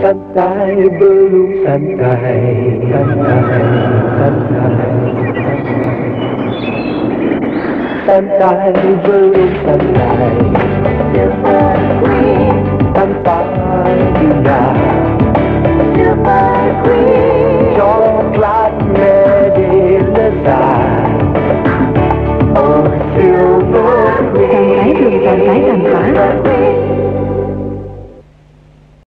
Santai belum santai, santai belum santai. Super Queen, Tanpa dia Super Queen, coklat medilezat. Oh Silver Queen, Santai belum santai tanpa Super Queen.